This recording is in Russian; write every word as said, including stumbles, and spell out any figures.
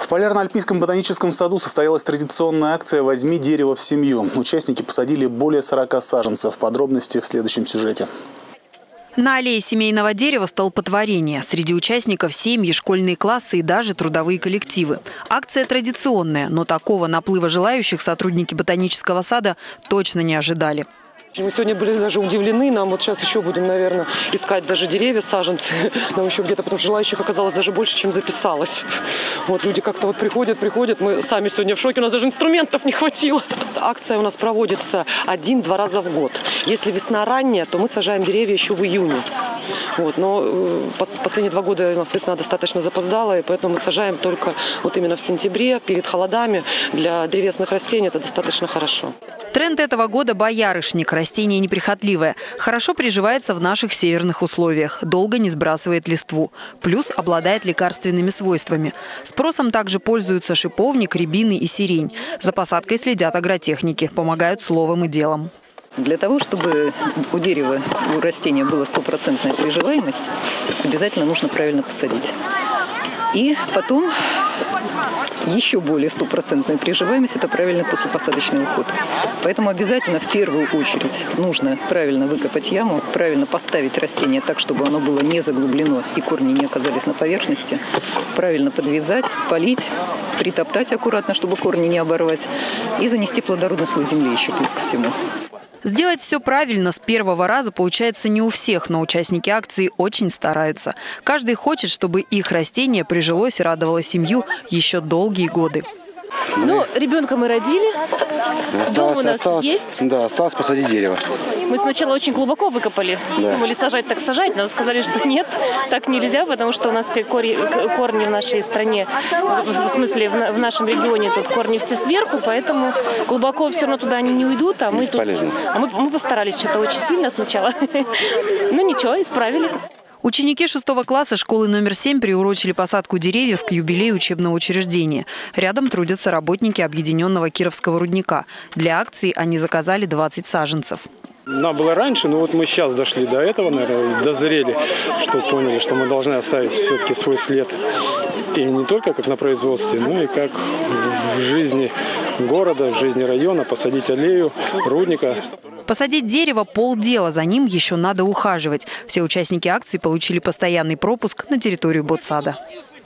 В Полярно-Альпийском ботаническом саду состоялась традиционная акция «Возьми дерево в семью». Участники посадили более сорока саженцев. Подробности в следующем сюжете. На аллее семейного дерева столпотворение. Среди участников семьи, школьные классы и даже трудовые коллективы. Акция традиционная, но такого наплыва желающих сотрудники ботанического сада точно не ожидали. Мы сегодня были даже удивлены, нам вот сейчас еще будем, наверное, искать даже деревья, саженцы, нам еще где-то, потому что желающих оказалось даже больше, чем записалось. Вот люди как-то вот приходят, приходят, мы сами сегодня в шоке, у нас даже инструментов не хватило. Акция у нас проводится один-два раза в год. Если весна ранняя, то мы сажаем деревья еще в июне. Вот, но э, последние два года у нас весна достаточно запоздала, и поэтому мы сажаем только вот именно в сентябре, перед холодами. Для древесных растений это достаточно хорошо. Тренд этого года – боярышник. Растение неприхотливое. Хорошо приживается в наших северных условиях. Долго не сбрасывает листву. Плюс обладает лекарственными свойствами. Спросом также пользуются шиповник, рябины и сирень. За посадкой следят агротехники. Помогают словом и делом. Для того, чтобы у дерева, у растения была стопроцентная приживаемость, обязательно нужно правильно посадить. И потом еще более стопроцентная приживаемость – это правильный послепосадочный уход. Поэтому обязательно в первую очередь нужно правильно выкопать яму, правильно поставить растение так, чтобы оно было не заглублено и корни не оказались на поверхности, правильно подвязать, полить, притоптать аккуратно, чтобы корни не оборвать, и занести плодородный слой земли еще плюс ко всему. Сделать все правильно с первого раза получается не у всех, но участники акции очень стараются. Каждый хочет, чтобы их растение прижилось и радовало семью еще долгие годы. Ну, ребенка мы родили, осталось, дом у нас осталось, есть. Да, осталось посадить дерево. Мы сначала очень глубоко выкопали. Да. Думали, сажать так сажать. Нам сказали, что нет, так нельзя, потому что у нас все корни, корни в нашей стране, в смысле в нашем регионе, тут корни все сверху, поэтому глубоко все равно туда они не уйдут. А мы, тут, а мы, мы постарались что-то очень сильно сначала. Ну ничего, исправили. Ученики шестого класса школы номер семь приурочили посадку деревьев к юбилею учебного учреждения. Рядом трудятся работники объединенного Кировского рудника. Для акции они заказали двадцать саженцев. Нам было раньше, но вот мы сейчас дошли до этого, наверное, дозрели, что поняли, что мы должны оставить все-таки свой след. И не только как на производстве, но и как в жизни города, в жизни района, посадить аллею, рудника. Посадить дерево – полдела, за ним еще надо ухаживать. Все участники акции получили постоянный пропуск на территорию ботсада.